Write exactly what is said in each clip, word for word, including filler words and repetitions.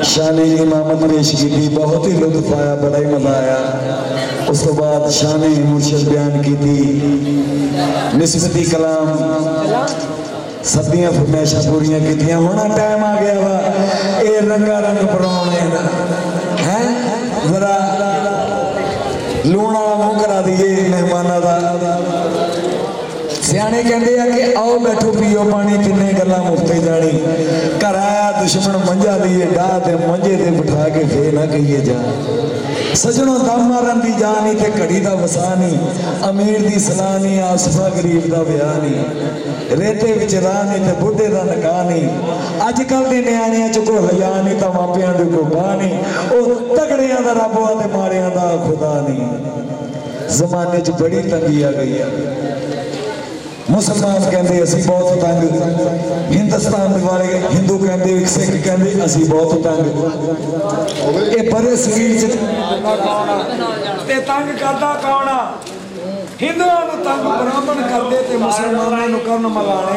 शाह ने इमामत पेश की, बहुत ही लुत्फ आया, बड़ा ही मजा आया। उस तो बाद शाह ने मुर्शद बयान की थी, निस्बती कलाम सदियां फरमाइशां पूरियां कीतियां। हुण टाइम आ गया वा ये रंगा रंग पराने है, जरा लूण वाला मुंह करा दिए मेहमाना का। सियाने कहते हैं कि आओ बैठो पियो पानी, तिन्ने गल्लां मुफ्ते जानी। घर आया दुश्मन मंझा लिए डाह ते मंझे ते बिठा के फे ना कहिए जा। सजनों दम मारन दी जान नहीं ते घड़ी दा वसा नहीं, अमीर दी सलाह नहीं, आसफा गरीब दा ब्याह नहीं, रेते विच राह नहीं ते बुढ़े दा निकाह नहीं। अजकल दे न्याणियां च कोई हया नहीं ते मापियां दी कोई बाह नहीं। ओ तगड़ियां दा रब आ ते माड़ियां दा खुदा नहीं। जमाने च बड़ी तंगी आ गई है। मुसलमान कहते असी बहुत तंग, हिंदुस्तान वाले हिंदू कहते, सिख कहते असी बहुत तंग। ये बड़े शरीर ते तंग करता कौन आ? हिंदुओं को तंग ब्राह्मण करते ते मुसलमानों को करन मलाने।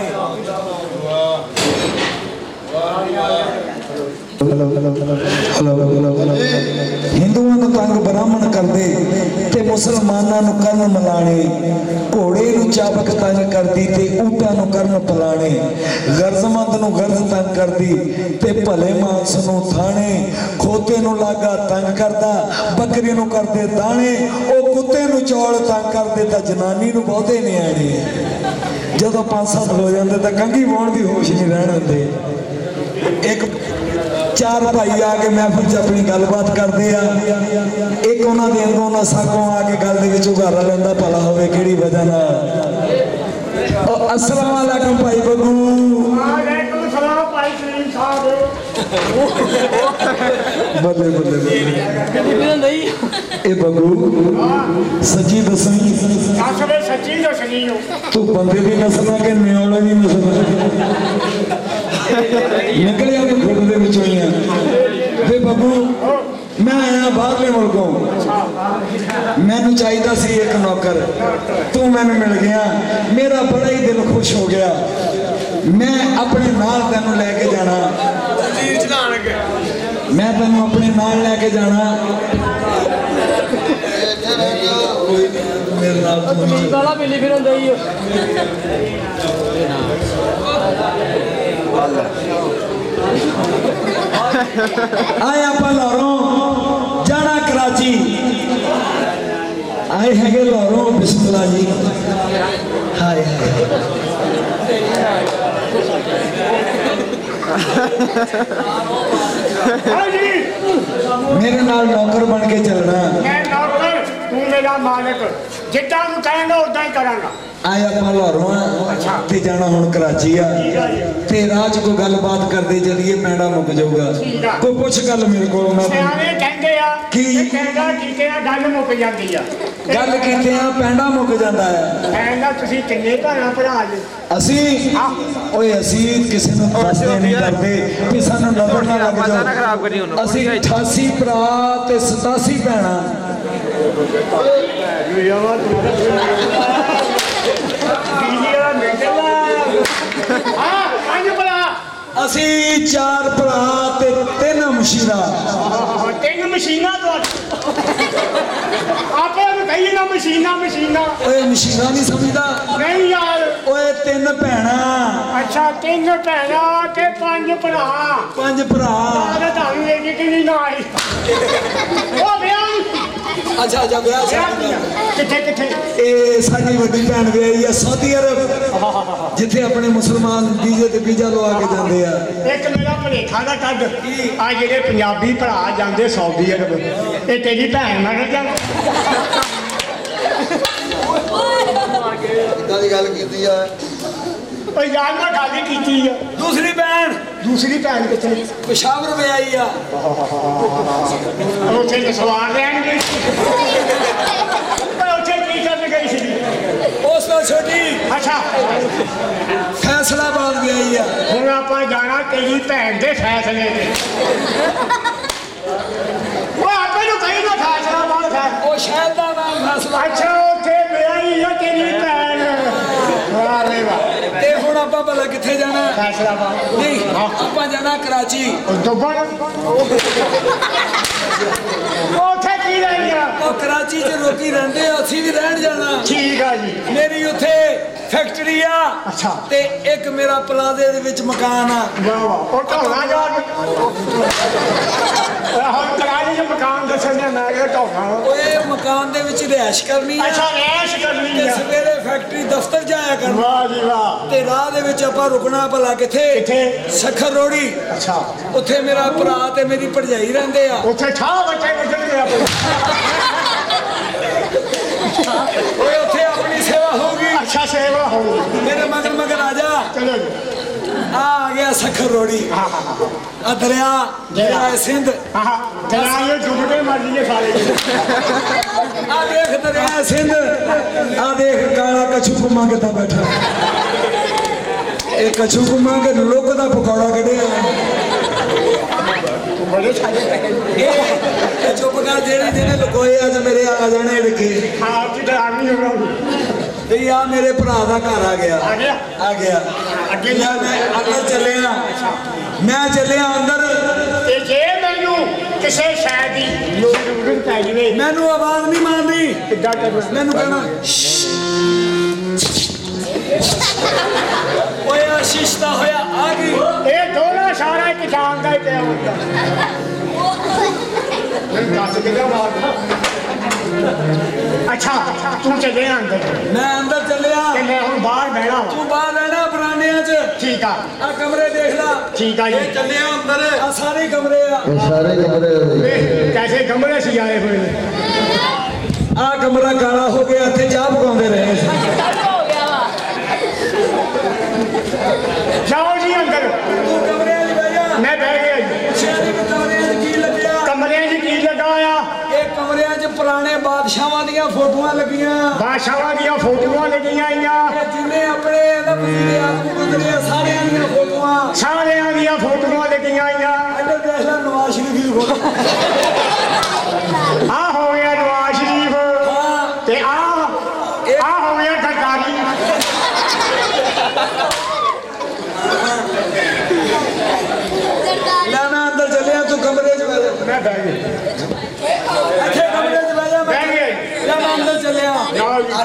हिंदुओं को तंग ब्राह्मण करते ते मुसलमानों को करन मलाने। घोड़े नूं चाबक तंग करती ते ऊंटां नूं करन पलाने। गर्जमंद नूं गर्ज तंग करती ते भले मानस नूं थाने। खोते नूं लागा तंग करदा, बकरी नूं करदे दाणे। ओ कुत्ते नूं चौल तंग करदे तां जनानी नूं बहुते निआणे। जदों पांच सत्त हो जांदे तां कंघी पाउण दी होश नहीं रहण दिंदे। एक चार भाई आके महफिल च अपनी गलबात करते हैं। एक उन्होंने अंगों ना सागों आके गल दे विच उघारा लैंदा भला होवे किहड़ी वजह नाल। अस्सलाम वालेकुम भाई बग्गू। वालेकुम सलाम भाई सलीम साहब। बल्ले बल्ले बल्ले ए बग्गू सच्ची दसनी, आखरे सच्ची दसनी हो तू बंदे दी नस्ल के न्योले दी नस्ल निकलिया तो खुद दे विचों ही है। वे बब्बू मैं आया बाहरले मुल्कों, मैनू चाहिदा सी एक नौकर, तू मैनू मिल गया, मेरा बड़ा ही दिल खुश हो गया। मैं अपने नाल तैनू लैके जाना, मैं तैनू अपने नाल लैके जाना। मेरे नाल मिली फिर आए आप लाहौरों जाना कराची, आए है लाहौरों बिस्मिल्लाह जी। हाय हाय मेरे नाल नौकर बन के चलना। मैं नौकर, तू मेरा मालिक, जितना तू कहेंगा उदा ही करांगा। आए आप लाहौरों ते जाना हुण कराची आ ते राह च कोई गलबात करते चलिए पैंडा मुक जाऊगा। कोई पुछ गल मेरे को कहते आ कि गल मुक जाती है, गल कीते आ पैंडा मुक जाता है। पैंडा तुसीं किन्ने भैण भरा जी? असी ओए असी किसी नूं दसदे नहीं करदे कि सानूं नजर ना लग जाओ। असी अठासी भरा ते सतासी भैणां। असी चार भरा ते तीन मशीना। तीन मशीना तो आपे कही ना मशीना मशीना। ओए मशीना नहीं समझदा? नहीं यार। ओए तीन भैणा। अच्छा तीन भैणा ते पांच भरा। पांच भरा तानू लेके किन्नी ना आई। ओ ब्याह अच्छा अच्छा ब्याह किथे किथे? ए साडी वड्डी भैन विआही है सऊदी अरब, जिथे अपने मुसलमान वीजे ते वीजा लवा के जांदे आ। एक मेरा भलेखा दा कद आ जेडे पंजाबी भरा जांदे सऊदी अरब, ए तेरी भैन ना जा इदां दी गल कीती आ। ओ यार मैं गल ही कीती आ। दूसरी भैन दूसरी भैन किथे? पेशावर विआही आ। उथे ते सवार रहन गई छोटी। अच्छा फैसलाबाद गई है। हुण आपां जाना तेरी भैन दे फैसले ते। वो आपे नूं कही ना फैसलाबाद है ओ शहर दा नाम फैसला। अच्छा उत्थे विआही है तेरी भैन। वाह रे वाह। ते हुण ਆਪਾਂ ਭਲਾ ਕਿੱਥੇ ਜਾਣਾ? फैसलाबाद ਨਹੀਂ ਆਪਾਂ ਜਾਣਾ ਕਰਾਚੀ। दुबई ਉੱਥੇ ਕੀ ਰਹਿਣਾ? ਉਹ ਕਰਾਚੀ 'ਚ ਲੋਕੀ ਰਹਿੰਦੇ ਆ, ਅਸੀਂ ਵੀ ਰਹਿਣ ਜਾਣਾ। ਠੀਕ ਆ ਜੀ। ਮੇਰੀ ਉੱਥੇ ਫੈਕਟਰੀ ਆ ਅੱਛਾ ਤੇ ਇੱਕ ਮੇਰਾ ਪਲਾਜ਼ੇ ਦੇ ਵਿੱਚ ਮਕਾਨ ਆ। ਵਾਹ ਵਾਹ ਉਹ ਢੋਣਾ ਜਾ ਹੁਣ ਕਰਾਲੀ ਦੇ ਮਕਾਨ ਦੱਸਣੇ ਮੈਂ ਕਿਹਾ ਢੋਣਾ ਓਏ ਮਕਾਨ ਦੇ ਵਿੱਚ ਰਿਹਾਇਸ਼ ਕਰਨੀ ਆ। ਅੱਛਾ ਐਸ਼ ਕਰਨੀ ਤੇ ਆ। ਸਵੇਰੇ ਫੈਕਟਰੀ ਦਫ਼ਤਰ ਜਾਇਆ ਕਰਨਾ। ਵਾਹ ਜੀ ਵਾਹ। ਤੇ ਰਾਹ ਦੇ ਵਿੱਚ ਆਪਾਂ ਰੁਕਣਾ ਭਲਾ ਕਿੱਥੇ? ਕਿੱਥੇ? ਸਖਰ ਰੋੜੀ। ਅੱਛਾ ਉੱਥੇ ਮੇਰਾ ਭਰਾ ਤੇ ਮੇਰੀ ਭਰਜਾਈ ਰਹਿੰਦੇ ਆ। ਉੱਥੇ ਠਾਹ ਬੱਚੇ ਵੱਜਣਗੇ ਆਪਣੇ। ਓਏ ਉੱਥੇ ਆਪਣੀ ਸੇਵਾ ਹੋਊਗੀ। ਅੱਛਾ ਸੇਵਾ ਹੋਊਗੀ। ਮੇਰੇ ਮਗਰ ਮਗਰ ਆ ਜਾ। ਚਲੋ ਜੀ। ਆ ਆ ਗਿਆ ਸਖਰ ਰੋੜੀ। ਹਾਂ ਹਾਂ ਆ ਦਰਿਆ ਦਰਿਆ ਸਿੰਧ। ਹਾਂ ਹਾਂ ਦਰਿਆ ਡੁੱਬ ਕੇ ਮਰ ਜੀਏ ਸਾਰੇ। ਆ ਦੇਖ ਦਰਿਆ ਸਿੰਧ। ਆ ਦੇਖ ਕਾਲਾ ਕਛੂ ਕੁਮਾ ਕਿੱਦਾਂ ਬੈਠਾ। ਇਹ ਕਛੂ ਕੁਮਾ ਕੇ ਲੋਕ ਦਾ ਪਕੌੜਾ ਕੱਢਿਆ। ਬੜੇ ਸਾਰੇ ਇਹ ਚੁੱਪ ਕਰ ਜਿਹੜੇ ਜਿਹੜੇ ਲੁਕੋਏ ਅੱਜ ਮੇਰੇ ਆ ਜਾਣੇ ਡਿੱਗੇ। ਹਾਂ ਜੀ ਆਰਮੀ ਹੋ ਗਿਆ। ਤੇ ਆ ਮੇਰੇ ਭਰਾ ਦਾ ਘਰ ਆ ਗਿਆ। ਆ ਗਿਆ ਆ ਗਿਆ ਅੱਗੇ ਜਾ ਮੈਂ ਅੰਦਰ ਚੱਲਿਆ। ਮੈਂ ਚੱਲਿਆ ਅੰਦਰ ਤੇ ਜੇ ਮੈਨੂੰ ਕਿਸੇ ਸ਼ਾਇਦ ਦੀ ਲੋੜ ਜ਼ਰੂਰਤ ਪੈ ਜਵੇ ਮੈਨੂੰ ਆਵਾਜ਼ ਨਹੀਂ ਮਾਰਨੀ। ਕਿੱਦਾਂ ਕਰਨਾ? ਮੈਨੂੰ ਕਹਿਣਾ ਓਏ ਆਸ਼ੀਸ਼ ਦਾ ਹੋਇਆ ਆ ਗਈ। ਇਹ ਦੋਨੋਂ ਸਾਰਾ ਕਿਸਾਨ ਦਾ ਹੀ ਪਿਆ ਹੁੰਦਾ। ਮੈਨੂੰ ਦੱਸ ਕਿੱਦਾਂ ਮਾਰਦਾ? ਅੱਛਾ ਤੂੰ ਚੱਲੇ ਅੰਦਰ ਮੈਂ ਅੰਦਰ ਚੱਲਿਆ ਤੇ ਮੈਂ ਹੁਣ ਬਾਹਰ ਬਹਿਣਾ ਵਾ। ਤੂੰ ਬਾਹਰ ਰਹਿਣਾ ਬਰਾਂਡਿਆਂ 'ਚ। ਠੀਕ ਆ ਆ ਕਮਰੇ ਦੇਖ ਲਾ। ਠੀਕ ਆ ਜੀ। ਇਹ ਚੱਲਿਆ ਅੰਦਰ। ਆ ਸਾਰੇ ਕਮਰੇ ਆ। ਸਾਰੇ ਕਮਰੇ ਵੇ ਕੈਸੇ ਕਮਰੇ ਸੀ ਆਏ ਹੋਏ ਨੇ। ਆ ਕਮਰਾ ਕਾਲਾ ਹੋ ਗਿਆ। ਇੱਥੇ ਚਾਹ ਪਕਾਉਂਦੇ ਰਹੇ ਸੀ। ਜਾਓ ਜੀ ਅੰਦਰ। ਤੂੰ ਕਮਰਿਆਂ 'ਚ ਬਹਿ ਜਾ। ਮੈਂ ਬਹਿ ਗਿਆ ਜੀ। ਪੁੱਛਿਆ ਨੀ ਵੀ ਕਮਰਿਆਂ 'ਚ ਕੀ ਲੱਗਿਆ। ਕਮਰਿਆਂ 'ਚ ਕੀ ਲੱਗਾ ਆ? ਇਹ ਕਮਰਿਆਂ 'ਚ ਪੁਰਾਣੇ ਬਾਦਸ਼ਾਹਾਂ ਦੀਆਂ ਫੋਟੋਆਂ ਲੱਗੀਆਂ। ਬਾਦਸ਼ਾਹਾਂ ਦੀਆਂ ਫੋਟੋਆਂ ਲੱਗੀਆਂ ਆਈਆਂ। ਇਹ ਜਿੰਨੇ ਆਪਣੇ ਰੱਬ ਜੀ ਦੇ ਆਦਮੀ ਗੁਜ਼ਰੇ ਆ, ਸਾਰਿਆਂ ਦੀਆਂ ਫੋਟੋਆਂ। ਸਾਰਿਆਂ ਦੀਆਂ ਫੋਟੋਆਂ ਲੱਗੀਆਂ ਆਈਆਂ। ਇੱਧਰ ਦੇਖ ਲੈ ਨਵਾਜ਼ ਸ਼ਰੀਫ ਦੀ ਫੋਟੋ। ਆ ਹੋ ਗਿਆ ਨਵਾਜ਼ ਸ਼ਰੀਫ ਹਾਂ ਤੇ ਆ ਆ ਹੋ ਗਿਆ ਗਰਦਾਰੀ। ਲੈ ਮੈਂ ਅੰਦਰ ਚੱਲਿਆ ਤੂੰ ਕਮਰੇ 'ਚ ਬਹਿ ਜਾ। ਮੈਂ ਬਹਿ ਗਿਆ। ਇੱਥੇ ਕਮਰੇ 'ਚ ਬਹਿ ਜਾ। ਮੈਂ ਬਹਿ ਗਿਆ। ਲੈ ਮੈਂ ਅੰਦਰ ਚੱਲਿਆ। ਜਾਓ ਜੀ।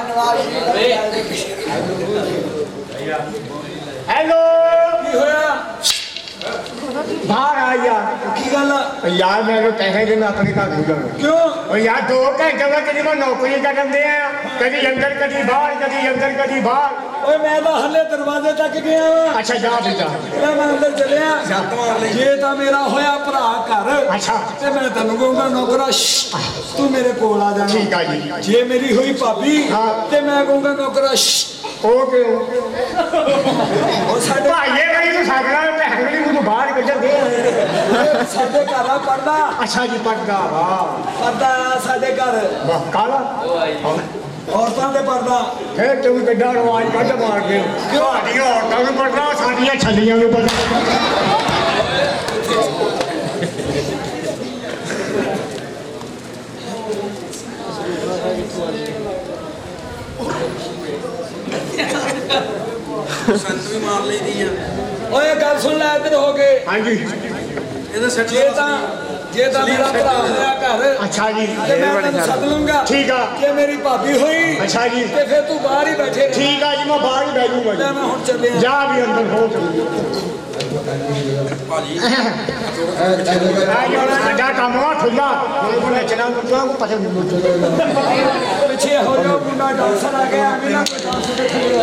ਹੈਲੋ ਕੀ ਹੋਇਆ? ਬਾਹਰ ਆ ਯਾਰ। ਕੀ ਗੱਲ ਆ? ਯਾਰ ਮੈਨੂੰ ਪੈਸੇ ਦੇ ਮੈਂ ਆਪਣੇ ਘਰ ਨੂੰ ਜਾਣਾ। ਕਿਉਂ? ਉਹ ਯਾਰ ਦੋ ਘੰਟੇ ਮੈਂ ਕਦੀ ਮੈਂ ਨੌਕਰੀ ਕਰਨ ਦੇ ਆ। ਕਦੀ ਅੰਦਰ ਕਦੀ ਬਾਹਰ ਕਦੀ ਅੰਦਰ ਕਦੀ ਬਾਹਰ। ਓਏ ਮੈਂ ਤਾਂ ਹੱਲੇ ਦਰਵਾਜ਼ੇ ਤੱਕ ਗਿਆ ਵਾ। ਅੱਛਾ ਜਾ ਵੀ ਜਾ। ਲੈ ਮੈਂ ਅੰਦਰ ਚੱਲਿਆ। ਜੇ ਤਾਂ ਮੇਰਾ ਹੋਇਆ ਭਰਾ ਘਰ ਅੱਛਾ ਤੇ ਮੈਂ ਤੈਨੂੰ ਕਹੂੰਗਾ ਨੌਕਰਾ ਸ਼ਸ਼, ਤੂੰ ਮੇਰੇ ਕੋਲ ਆ ਜਾਣਾ। ਠੀਕ ਆ ਜੀ। ਜੇ ਮੇਰੀ ਹੋਈ ਭਾਬੀ ਹਾਂ। ਤੇ ਮੈਂ ਕਹੂੰਗਾ ਨੌਕਰਾ ਸ਼ਸ਼। ਉਹ ਕਿਉਂ? ਉਹ ਸਾਡੇ ਭਾਈਏ ਬਈ ਤੂੰ ਸਾਗਰਾ ਪੈਸੇ ਨਹੀਂ ਮੈਨੂੰ ਬਾਹਰ ਕੱਢ ਦੇ। ਸਾਡੇ ਘਰ ਆ ਪਰਦਾ। ਅੱਛਾ ਜੀ ਪਰਦਾ ਵਾਹ ਪਰਦਾ ਆ ਸਾਡੇ ਘਰ। ਵਾਹ ਕਾਲਾ ਔਰਤਾਂ ਦੇ ਪਰਦਾ। ਫੇਰ ਤੂੰ ਕਿੱਡਾ ਰਵਾਜ ਕੱਢ ਮਾਰ ਕੇ। ਤੁਹਾਡੀਆਂ ਔਰਤਾਂ ਨੂੰ ਪਰਦਾ ਸਾਡੀਆਂ ਛੱਲੀਆਂ ਨੂੰ ਪਰਦਾ। ਸੰਤ ਵੀ ਮਾਰ ਲਈਦੀ ਆ। ਓਏ ਗੱਲ ਸੁਣ ਲੈ ਇੱਧਰ ਹੋ ਕੇ। ਹਾਂਜੀ ਇਹਦਾ ਸੈੱਟ ਜੇ ਤਾਂ ਜੇ ਤਾਂ ਮੇਰਾ ਭਰਾ ਹੋਇਆ ਘਰ ਅੱਛਾ ਜੀ ਤੇ ਮੈਂ ਤੈਨੂੰ ਸੱਦ ਲੂੰਗਾ। ਠੀਕ ਆ। ਜੇ ਮੇਰੀ ਭਾਬੀ ਹੋਈ ਅੱਛਾ ਜੀ ਤੇ ਫਿਰ ਤੂੰ ਬਾਹਰ ਹੀ ਬੈਠੇ ਰਹਿ। ਠੀਕ ਆ ਜੀ ਮੈਂ ਬਾਹਰ ਹੀ ਬਹਿ ਜੂਗਾ ਲੈ ਜੀ। ਮੈਂ ਹੁਣ ਚੱਲਿਆ। ਜਾ ਵੀ ਅੰਦਰ ਹੋ ਭਾਜੀ ਸਾਡਾ ਕੰਮ ਆ ਖੁੱਲਾ ਹੁਣ ਕੋਲ ਨੱਚਣਾ ਮੁੱਚਣਾ ਕੋ ਪਤਾ ਨਹੀਂ। ਪਿੱਛੇ ਹੋ ਜਾ ਮੁੰਡਾ ਡਾਂਸਰ ਆ ਗਿਆ। ਮੇਰਾ ਕੋਈ ਡਾਂਸ ਦੇਖੀ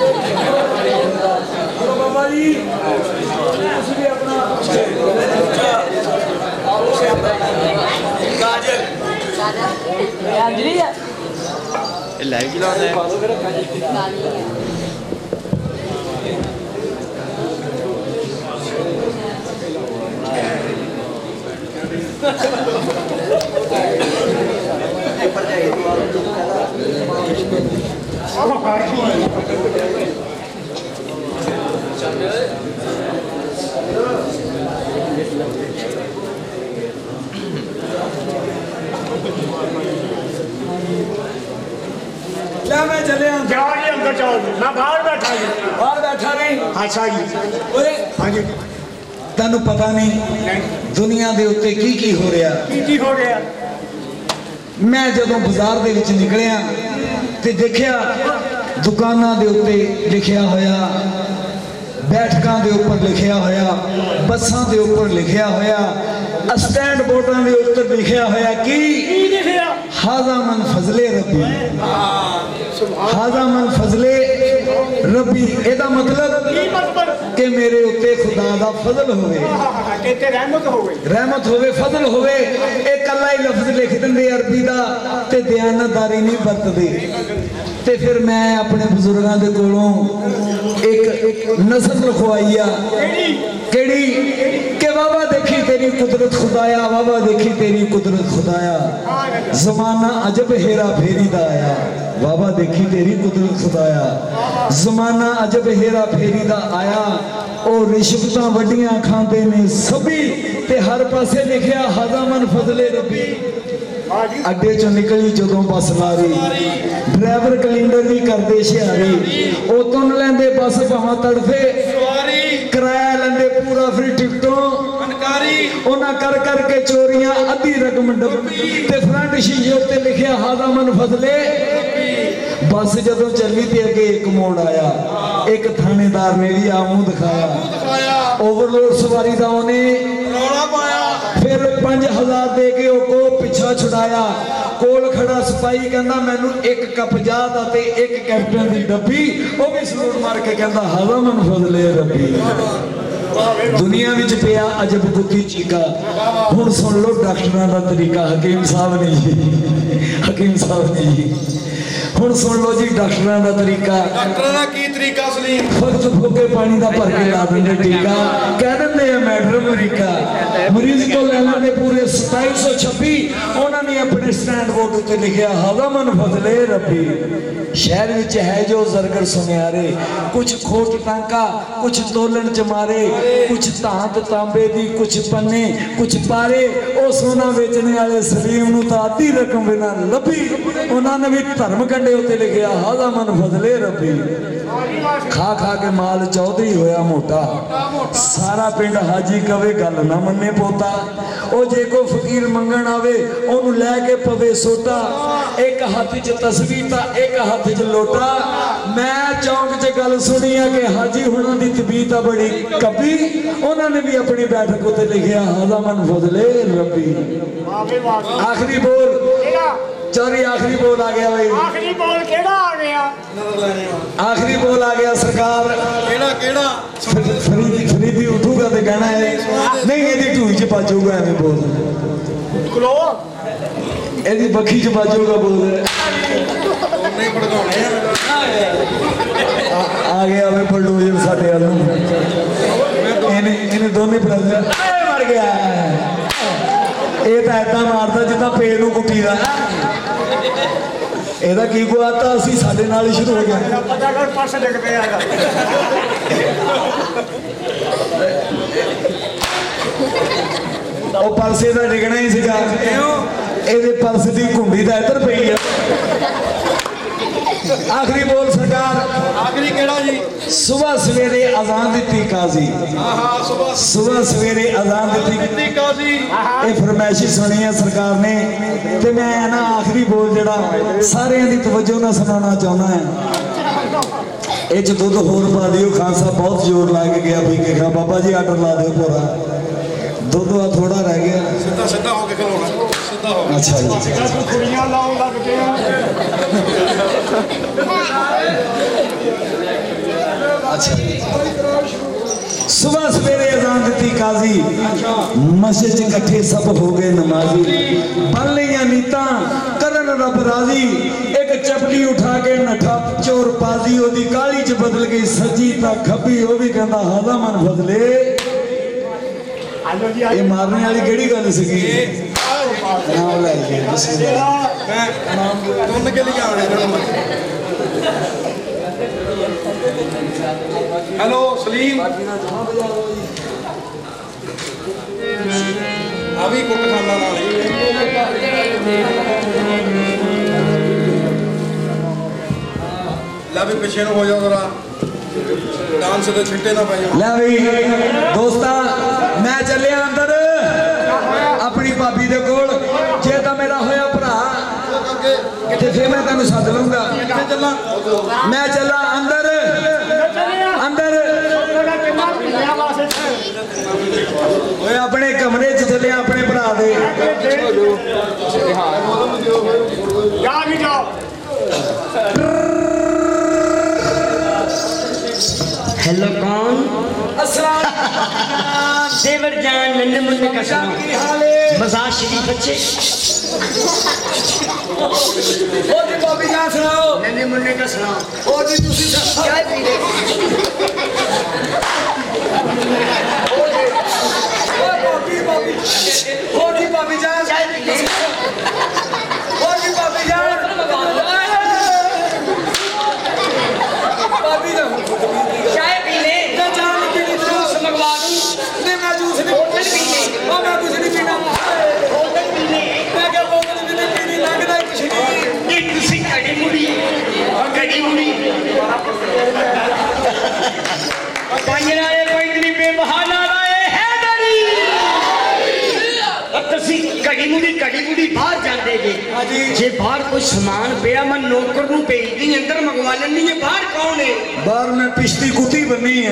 ਚਲੋ ਬਾਬਾ ਜੀ ਤੁਸੀਂ ਵੀ ਆਪਣਾ ਕਾਜਲ ਅੰਜਲੀ ਆ ਇਹ ਲਾਈਵ ਚਲਾਉਂਦਾ ਹੈ। ਲੈ ਮੈਂ ਚੱਲਿਆ। ਜਾ ਜੀ अंदर जाओ जी मैं बाहर बैठा जी बाहर बैठा नहीं अच्छा जी ਓਏ हाँ जी ਤੈਨੂੰ ਪਤਾ ਨਹੀਂ ਦੁਨੀਆ ਦੇ ਉੱਤੇ ਕੀ ਕੀ ਹੋ ਰਿਹਾ की की हो गया ਮੈਂ ਜਦੋਂ ਬਾਜ਼ਾਰ ਦੇ ਵਿੱਚ ਨਿਕਲਿਆ ਤੇ ਦੇਖਿਆ ਦੁਕਾਨਾਂ ਦੇ ਉੱਤੇ ਲਿਖਿਆ ਹੋਇਆ ਬੈਠਕਾਂ ਦੇ ਉੱਪਰ ਲਿਖਿਆ ਹੋਇਆ ਬੱਸਾਂ ਦੇ ਉੱਪਰ ਲਿਖਿਆ ਹੋਇਆ ਸਟੈਂਡ ਬੋਰਡਾਂ ਦੇ ਉੱਤੇ ਲਿਖਿਆ ਹੋਇਆ ਕਿ की लिखिया ਹਾਜ਼ਾ ਮਨ ਫਜ਼ਲੇ ਰੱਬੀ ਹਾਜ਼ਾ ਮਨ ਫਜ਼ਲੇ ਰੱਬੀ ਇਹਦਾ ਮਤਲਬ की मतलब ਕਿ ਮੇਰੇ ਉੱਤੇ ਖੁਦਾ ਦਾ ਫਜ਼ਲ ਹੋਵੇ कहते रहमत हो गई ਰਹਿਮਤ ਹੋਵੇ ਫਜ਼ਲ ਹੋਵੇ ਇਹ ਕੱਲਾ ਹੀ ਲਫ਼ਜ਼ ਲਿਖ ਦਿੰਦੇ ਅਰਬੀ ਦਾ ਤੇ ਦਿਆਨਤਦਾਰੀ ਨਹੀਂ ਵਰਤਦੇ ਤੇ ਫਿਰ ਮੈਂ ਆਪਣੇ ਬਜ਼ੁਰਗਾਂ ਦੇ ਕੋਲੋਂ ਇੱਕ ਨਸਲ ਲਿਖਵਾਈ ਆ केड़ी ਕਿਹੜੀ ਕਿ ਵਾਵਾ ਦੇਖੀ ਤੇਰੀ ਕੁਦਰਤ ਖੁਦਾਇਆ ਵਾਵਾ ਦੇਖੀ ਤੇਰੀ ਕੁਦਰਤ ਖੁਦਾਇਆ ਜ਼ਮਾਨਾ ਅਜਬ ਹੇਰਾ ਫੇਰੀ ਦਾ ਆਇਆ ਵਾਵਾ ਦੇਖੀ ਤੇਰੀ ਕੁਦਰਤ ਖੁਦਾਇਆ ਜ਼ਮਾਨਾ ਅਜਬ ਹੇਰਾ ਫੇਰੀ ਦਾ ਆਇਆ ਉਹ ਰਿਸ਼ਵਤਾਂ ਵੱਡੀਆਂ ਖਾਂਦੇ ਨੇ ਸਭੀ ਤੇ ਹਰ ਪਾਸੇ ਲਿਖਿਆ ਹਾਜ਼ਾ ਮਨ ਫਜ਼ਲੇ ਰੱਬੀ हाँ जी ਅੱਡੇ ਚੋਂ ਨਿਕਲੀ ਜਦੋਂ ਬੱਸ ਲਾਰੀ ਡਰਾਈਵਰ ਕੈਲੰਡਰ ਵੀ ਕਰਦੇ ਸ਼ਿਆਰੀ ਉਹ ਤੁੰਨ ਲੈਂਦੇ ਬੱਸ ਭਾਵਾਂ ਤੜਫੇ ਸਵਾਰੀ ਕਿਰਾਇਆ ਲੈਂਦੇ ਪੂਰਾ ਫਰੀ ਟਿਕਟੋਂ ਅਨਕਾਰੀ ਉਹਨਾਂ ਕਰ ਕਰਕੇ ਚੋਰੀਆਂ ਅੱਧੀ ਰਕਮ ਡੱਬੀ ਤੇ ਫਰੰਟ ਸ਼ੀਸ਼ੇ ਉੱਤੇ ਲਿਖਿਆ ਹਾਜ਼ਾ ਮਨ ਫਜ਼ਲੇ ਬੱਸ ਜਦੋਂ ਚੱਲੀ ਤੇ ਅੱਗੇ ਇੱਕ ਮੋੜ ਆਇਆ ਇੱਕ ਥਾਣੇਦਾਰ ਨੇ ਵੀ ਆ ਮੂੰਹ ਦਿਖਾਇਆ ਦਿਖਾਇਆ ਓਵਰਲੋਡ ਸਵਾਰੀ ਦਾ ਉਹਨੇ ਰੌਲਾ ਪਾਇਆ ਫਿਰ ਪੰਜ ਹਜ਼ਾਰ ਦੇ ਕੇ ਉਹ ਕੋ ਪਿੱਛਾ ਛੁਡਾਇਆ ਕੋਲ ਖੜਾ ਸਿਪਾਹੀ ਕਹਿੰਦਾ ਮੈਨੂੰ ਇੱਕ ਕੱਪ ਚਾਹ ਦਾ ਤੇ ਇੱਕ ਕੈਪਟਨ ਦੀ ਡੱਬੀ ਉਹ ਵੀ ਸਲੂਟ ਮਾਰ ਕੇ ਕਹਿੰਦਾ ਹਾਜ਼ਾ ਮਨ ਫਜ਼ਲੇ ਰੱਬੀ ਦੁਨੀਆ ਵਿੱਚ ਪਿਆ ਅਜਬ ਗੁੱਤੀ ਚੀਕਾ ਹੁਣ ਸੁਣ ਲਓ ਡਾਕਟਰਾਂ ਦਾ ਤਰੀਕਾ ਹਕੀਮ ਸਾਹਿਬ ਨੇ ਜੀ ਹਕੀਮ ਸਾਹਿਬ ਨੇ ਜੀ ਹੁਣ ਸੁਣ ਲਓ ਜੀ ਡਾਕਟਰਾਂ ਦਾ ਤਰੀਕਾ ਡਾਕਟਰਾਂ ਦਾ ਕੀ ਤਰੀਕਾ ਸਲੀਮ ਫਕਤ ਫੋਕੇ ਪਾਣੀ ਦਾ ਭਰ ਕੇ ਲਾ ਦਿੰਦੇ ਟੀਕਾ ਕਹਿ ਦਿੰਦੇ ਆ ਮੈਟਰ ਅਮਰੀਕਾ ਮਰੀਜ਼ ਕੋਲ ਲੈ ਲੈਂਦੇ ਪੂਰੇ ਸਤਾਈ ਸੌ ਛੱਬੀ ਉਹਨਾਂ ਨੇ ਆਪਣੇ ਸਟੈਂਡ ਬੋਰਡ ਉੱਤੇ ਲਿਖਿਆ ਹਾਜ਼ਾ ਮਨ ਫਜ਼ਲੇ ਰੱਬੀ ਸ਼ਹਿਰ ਵਿੱਚ ਹੈ ਜੋ ਜ਼ਰਗਰ ਸੁਨਿਆਰੇ ਕੁਝ ਖੋਟ ਟਾਂਕਾ ਕੁਝ ਤੋਲਣ ਚ ਮਾਰੇ ਕੁਝ ਧਾਤ ਤਾਂਬੇ ਦੀ ਕੁਝ ਪੰਨੇ ਕੁਝ ਪਾਰੇ ਉਹ ਸੋਨਾ ਵੇਚਣੇ ਵਾਲੇ ਸਲੀਮ ਨੂੰ ਤਾਂ ਅੱਧੀ ਰਕਮ ਬਿਨਾਂ ਲੱਭੀ ਉਹਨਾਂ ਨੇ ਵੀ ਧਰਮ ਕੰਡੇ ਉੱਤੇ ਲਿਖਿਆ ਹਾਜ਼ਾ ਮਨ ਫਜ਼ਲੇ ਰੱਬੀ ਖਾ ਖਾ ਕੇ ਮਾਲ ਚੌਧਰੀ ਹੋਇਆ ਮੋਟਾ ਸਾਰਾ ਪਿੰਡ ਹਾਜੀ ਕਵੇ ਗੱਲ ਨਾ ਮੰਨੇ ਪੋਤਾ ਉਹ ਜੇ ਕੋ ਫਕੀਰ ਮੰਗਣ ਆਵੇ ਉਹਨੂੰ ਲੈ ਕੇ ਪਵੇ ਸੋਟਾ ਇੱਕ ਹੱਥ 'ਚ ਤਸਬੀਹ ਤਾਂ ਇੱਕ ਹੱਥ 'ਚ ਲੋਟਾ ਮੈਂ ਚੌਂਕ 'ਚ ਗੱਲ ਸੁਣੀ ਆ ਕਿ ਹਾਜੀ ਹੁਣਾਂ ਦੀ ਤਬੀਅਤ ਆ ਬੜੀ ਕੱਬੀ ਉਹਨਾਂ ਨੇ ਵੀ ਆਪਣੀ ਬੈਠਕ ਉੱਤੇ ਲਿਖਿਆ ਹਾਜ਼ਾ ਮਨ ਫਜ਼ਲੇ ਰੱਬੀ आगे बात ਆਖਰੀ ਬੋਲ केड़ा ਚੌਰੀ ਆਖਰੀ ਬੋਲ ਆ ਗਿਆ ਬਈ आखिरी बोल केड़ा आ गया ਨਜ਼ਰ ਲੈਣੇ ਆ ਆਖਰੀ ਬੋਲ ਆ ਗਿਆ ਸਰਕਾਰ ਕਿਹੜਾ ਕਿਹੜਾ ਫਰੀ- ਫਰੀਦੀ ਫਰੀਦੀ ਉਠੂਗਾ ਤੇ ਕਹਿਣਾ ਹੈ ਨਹੀਂ ਇਹਦੀ ਢੂਈ ਚ ਬਾਜੂਗਾ ਐਵੇਂ ਬੋਲ क्लो ਇਹਦੀ ਬੱਖੀ ਚ ਬਾਜੂਗਾ ਬੋਲ ਉਹਨੇ ਹੀ ਭੜਕਾਉਣੇ ਆ ਆ ਗਿਆ ਵੇ ਬਲਡੋਜ਼ਰ ਸਾਡੇ ਵੱਲ ਨੂੰ ਇਹਨੇ ਇਹਨੇ ਦੋਨੇ ਬ੍ਰਦਰ ਮਰ ਗਿਆ ਇਹ ਤਾਂ ਏਦਾਂ ਮਾਰਦਾ ਜਿੱਦਾਂ ਪੇ ਨੂੰ ਕੁੱਟੀਦਾ ਇਹਦਾ ਕੀ ਗੁਆਤਾ ਅਸੀਂ ਸਾਡੇ ਨਾਲ ਹੀ ਸ਼ੁਰੂ ਹੋ ਗਿਆ पता कर पास लग गया ਉਹ ਪਰਸੇ ਦਾ ਡਿਗਣਾ ਹੀ ਸੀਗਾ ਇਹਦੇ ਪਰਸ ਦੀ ਘੁੰਡੀ ਤਾਂ ਇੱਧਰ ਪਈ ਆ ਆਖਰੀ ਬੋਲ ਸਰਕਾਰ ਆਖਰੀ ਕਿਹੜਾ ਜੀ ਸੁਬਹ ਸਵੇਰੇ ਅਜ਼ਾਨ ਦਿੱਤੀ ਕਾਜ਼ੀ ਆਹਾ ਸੁਬਾ ਸੁਬਹ ਸਵੇਰੇ ਅਜ਼ਾਨ ਦਿੱਤੀ ਕਿੰਨੀ ਕਾਜ਼ੀ ਇਹ ਫਰਮਾਇਸ਼ੀ ਸੁਣੀ ਹੈ ਸਰਕਾਰ ਨੇ ਤੇ ਮੈਂ ਨਾ ਆਖਰੀ ਬੋਲ ਜਿਹੜਾ ਸਾਰਿਆਂ ਦੀ ਤਵੱਜੋ ਨਾਲ ਸੁਣਾਉਣਾ ਚਾਹੁੰਦਾ ਹਾਂ ਇਹ ਚ ਦੁੱਧ ਹੋਰ ਪਾ ਦਿਓ ਖਾਨ ਸਾਹਿਬ ਬਹੁਤ ਜ਼ੋਰ ਲਾ ਕੇ ਗਿਆ ਵੀ ਕਿ ਕਿਹਾ ਬਾਬਾ ਜੀ ਆਰਡਰ ਲਾ ਦਿਓ ਪੂਰਾ ਦੁੱਧ ਆ ਥੋੜਾ ਰਹਿ ਗਿਆ ਸਿੱਧਾ ਸਿੱਧਾ ਹੋ ਕੇ ਖਲੋਣਾ ਸਿੱਧਾ ਹੋ ਕੇ ਅੱਛਾ ਜੀ कुड़ियां लाओ लग गया अच्छा सुबह सवेरे अजान दी काजी मस्जिद च इकट्ठे सब हो गए नमाजी बन लिया नीता करन रब राजी एक चपली उठा के नठा चोर पाजी ओदी काली च बदल गई सजी ता खब्बी ओ भी कहंदा हाज़ा मन बदले आलो जी ये मारने वाली केड़ी गल सीगी नाम ले जी बिस्मिल्लाह ਮੈਂ ਤੁੰਨ ਕੇ ਲਿਆ ਆਉਣੇ ਇਹਨਾਂ ਨੂੰ ਹੈਲੋ ਸਲੀਮ ਆ ਵੀ ਕੁੱਟ ਖਾਂਦਾ ਨਾਲ ਹੀ ਲੈ ਵੀ ਪਿੱਛੇ ਨੂੰ ਹੋ ਜਾ ਜ਼ਰਾ ਡਾਂਸ ਦੇ ਛਿੱਟੇ ਨਾ ਪੈ ਜਾਣ ਲੈ ਵੀ ਦੋਸਤਾ ਮੈਂ ਚੱਲਿਆ ਅੰਦਰ ਆਪਣੀ ਭਾਬੀ ਦੇ ਕੋਲ ਜੇ ਤਾਂ ਮੇਰਾ ਹੋਇਆ ਭਰਾ ਤੇ ਫਿਰ ਮੈਂ ਤੈਨੂੰ ਸੱਦ ਲਊਂਗਾ ਕਿੱਥੇ ਚੱਲਾਂ ਮੈਂ ਚੱਲਾਂ ਅੰਦਰ ਅੰਦਰ ਓਏ ਆਪਣੇ ਕਮਰੇ 'ਚ ਚੱਲਿਆ ਆਪਣੇ ਭਰਾ ਦੇ ਜਾ ਵੀ ਜਾਓ हेलो कौन अस्सलाम देवर जान नन्हे मुन्ने का सुनो की हाल है मजाक शरीफ बच्चे ओ जी भाभी जान सुनाओ नन्हे मुन्ने का सुनाओ ओ जी तुसी चाय पी ले ओ भाभी भाभी ओ जी भाभी जान चाय पी ले ओ जी भाभी जान भाभी जान चाय पी ले मैं जान की जूस मंगवा दूं नहीं मैं जूस नहीं बोतल पी ले ओ मैं कुछ नहीं पीना बोतल पी ले मैं क्या बोतल भी नहीं पीनी लगता है कुछ नहीं ये तुसी कड़ी मुड़ी कड़ी मुड़ी पांजरा ने कोई इतनी बेबहाना लाए है डरी अब तुसी कड़ी मुड़ी कड़ी मुड़ी बाहर जांदे जे जी। जे बाहर कोई सामान पिया मैं नौकर नूं भेज दी अंदर मंगवा लैंदी है बाहर कौन है बाहर मैं पिछती कुत्ती बनी है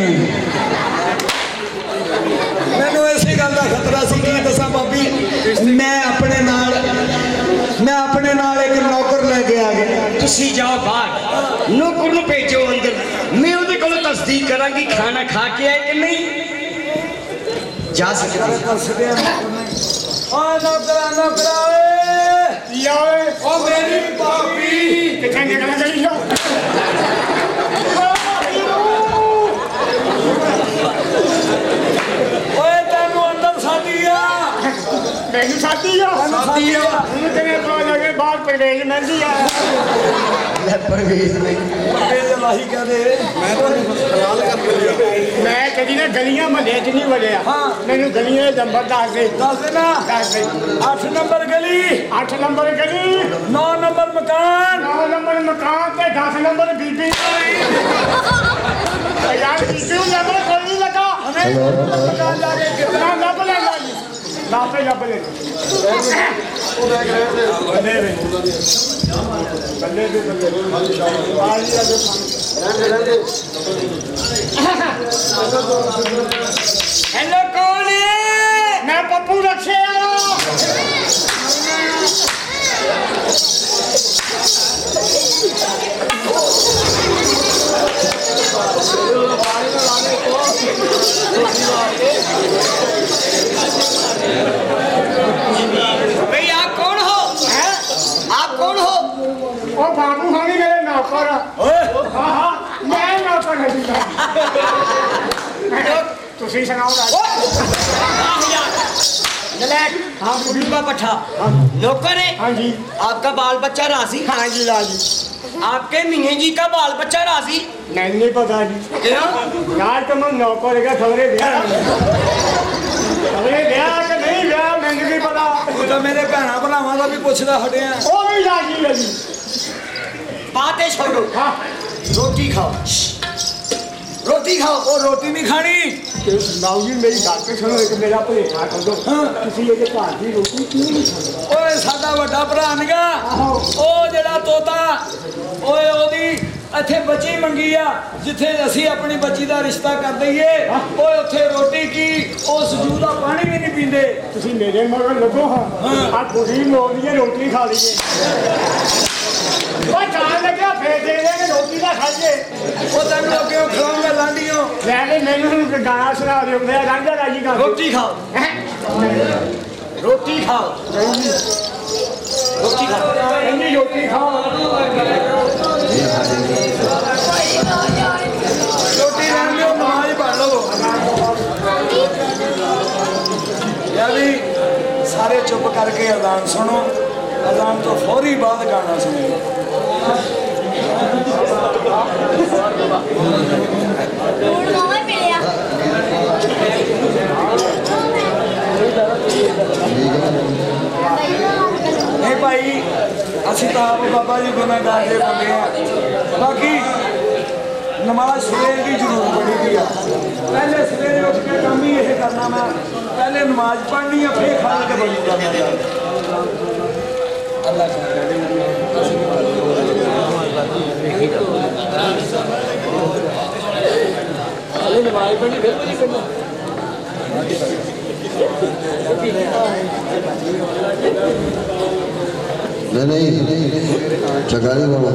मैंने ऐसी गल का खतरा सी कि दसा भाभी मैं अपने नाल मैं अपने नाल एक नौकर लेके आ गया तुसी जाओ बाहर नौकर नूं भेजो अंदर मैं ਉਹਦੇ ਕੋਲੋਂ तस्दीक करांगी खाना खा के आए कि नहीं जा सकते ओ नौकरा नौकरा ओए यार ओ मेरी भाभी कितने निकल गई हो ओए तेनू अंदर सादिया ਮੈਨੂੰ ਸਾਥੀ ਆ सादी आ ਉਹਨੂੰ ਤੇਰੇ ਕੋਲ ਲਗੇ ਬਾਹਰ ਪਰਵੇਜ ਮਿਲਦੀ ਆ ले परवेज नहीं ਪੱਕੇ ਦੇ ਲਾਹੀ ਕਹਦੇ ਮੈਂ ਤੁਹਾਨੂੰ ਖਲਾਲ ਕਰਕੇ ਲਿਆ ਮੈਂ ਕਦੀ ਨਾ ਗਲੀਆਂ ਮਹੱਲੇ 'ਚ ਨਹੀਂ ਵੜਿਆ ਹਾਂ। ਮੈਨੂੰ ਗਲੀਆਂ ਦੇ ਨੰਬਰ ਦੱਸ ਦੇ ਦੱਸ ਦੇਣਾ ਦੱਸ ਦੇ ਅੱਠ ਨੰਬਰ ਗਲੀ ਅੱਠ ਨੰਬਰ ਗਲੀ ਨੌ ਨੰਬਰ ਮਕਾਨ ਨੌ ਨੰਬਰ ਮਕਾਨ ਤੇ ਦਸ ਨੰਬਰ ਬੀਬੀ ਯਾਰ ਬੀਬੀ ਨੂੰ ਨੰਬਰ ਕੋਈ ਨਹੀਂ ਲੱਗਾ ਮਕਾਨ ਜਾ ਕੇ ਕਿਤਨਾ ਲੱਭ ਲੈਂਦਾ ਜੀ ਲਾਪੇ ਲੱਭ ਲੈ ਬੱਲੇ ਵੇ ਬੱਲੇ ਵੇ ਬੱਲੇ ਆ ਜੀ ਆ ਜੋ हेलो कौन है ਮੈਂ ਪੱਪੂ ਰੱਖੇ ਵਾਲਾ भाई आप कौन हो ਹੈ आप कौन हो ਉਹ ਬਾਬੂ ਹਾਣੀ ਮੇਰੇ ਨੌਕਰ ਓਏ ਹਾਂ ਹਾਂ ਮੈਂ ਨੌਕਰ ਨਹੀਂ ਤੁਸੀਂ ਸੁਣਾਓ ਰਾਜ नलायक हाँ बुढ़ू का पट्टा नौकर है हाँ जी आपका बाल बच्चा राजी हाँ जी लाजी आपके मियाँ जी का बाल बच्चा राजी नहीं नहीं पता जी क्यों यार तो मैं नौकर है खबरे ब्याह खबरे ब्याह कि नहीं ब्याह मैंने नहीं पता ਉਹ ਤਾਂ ਮੇਰੇ ਭੈਣਾ ਭਰਾਵਾਂ ਦਾ ਵੀ ਪੁੱਛਦਾ ਹਟਿਆ वो भी लाजी है जी बातें छोड़ो हाँ रोटी खाओ रोटी खाओ ਉਹ ਰੋਟੀ ਨਹੀਂ ਖਾਣੀ बाबू जी मेरी बात पे सुनो एक मेरा भुलेखा कर दो किसी ये घर की रोटी क्यों नहीं खाते ਓਏ ਸਾਡਾ ਵੱਡਾ ਭਰਾ ਨਗਾ ਆਹੋ। ਉਹ ਜਿਹੜਾ ਤੋਤਾ ਓਏ ਉਹਦੀ ਇੱਥੇ ਬੱਚੀ ਮੰਗੀ ਆ ਜਿੱਥੇ ਅਸੀਂ ਆਪਣੀ ਬੱਚੀ ਦਾ ਰਿਸ਼ਤਾ ਕਰ ਦਈਏ ਓਏ ਉੱਥੇ ਰੋਟੀ ਕੀ ਉਹ ਸਜੂ ਦਾ ਪਾਣੀ ਵੀ ਨਹੀਂ ਪੀਂਦੇ ਤੁਸੀਂ ਮੇਰੇ ਮਗਰ ਲੱਗੋ ਹਾਂ ਆ ਕੁੜੀ ਮੋੜ ਦੀ ਰੋਟੀ ਖਾ ਲਈਏ ਉਹ ਚਾਹ ਲੱਗਿਆ ਫੇਰ ਦੇ ਦੇ ਕੇ ਰੋਟੀ ਦਾ ਖਾਈਏ ਉਹ ਤੈਨੂੰ ਅੱਗੇ ਖਲਾਉਂਗਾ ਲਾਂਡੀਆਂ ਲੈ ਲੈ ਮੈਨੂੰ ਹੁਣ ਗਾਣਾ ਸੁਣਾ ਦਿਓ ਮੇਰਾ ਰਾਂਝਾ ਰਾਜੀ ਗਾ रोटी खाओ रोटी खाओ रोटी खाओ ਇੰਨੀ ਰੋਟੀ ਖਾਓ ਰੋਟੀ ਲੈਣ ਲਿਓ ਨਮਾਜ਼ ਪੜ ਲਓ ਯਾ ਵੀ ਸਾਰੇ ਚੁੱਪ ਕਰਕੇ ਅਜ਼ਾਨ ਸੁਣੋ ਅਜ਼ਾਨ ਤੋਂ ਫੌਰੀ ਬਾਅਦ ਗਾਣਾ ਸੁਣੋ ਹੁਣ ਨਵਾਂ ਮਿਲਿਆ ਨਹੀਂ ਭਾਈ ਅਸੀਂ ਤਾਂ ਆਪ ਬਾਬਾ ਜੀ ਗੁਨਾਹਗਾਰ ਦੇ ਬੰਦੇ ਆ ਬਾਕੀ नमाज सवेर की जरूर पढ़ी दी है। पहले सवेरे उठ के काम ही यह करना, मैं पहले नमाज पढ़नी है फिर खा के बड़ी करना। अल्लाह नमाज पढ़नी फिर नहीं करना। नहीं नहीं चकारी बाबा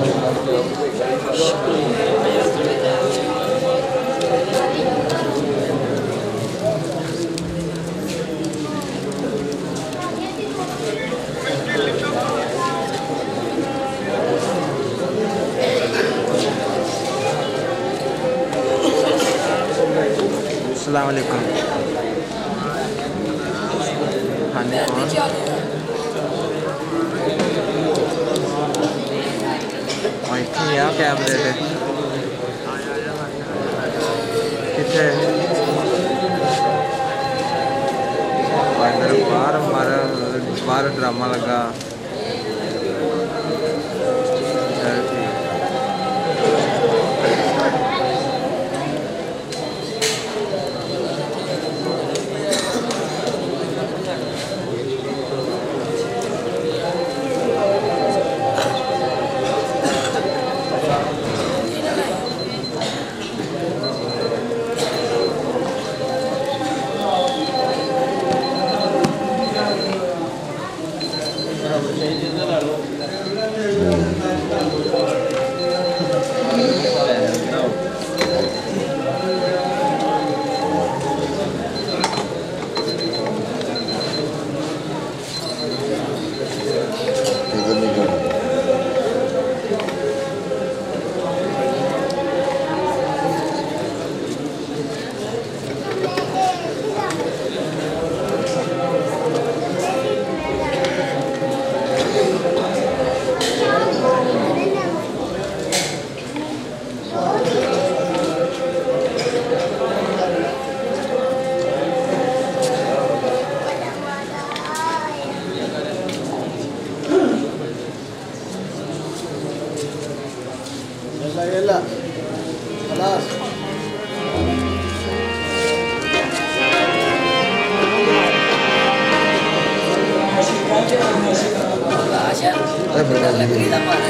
अस्सलाम वालेकुम। हाँ जी कौन? ਇੱਥੇ ਆ ਕੈਮਰੇ ਤੇ ਕਿੱਥੇ ਬਾਹਰ ਬਾਹਰ ਮਾਰਾ ਬਾਹਰ ਡਰਾਮਾ ਲੱਗਾ। ਚਲ ਠੀਕ है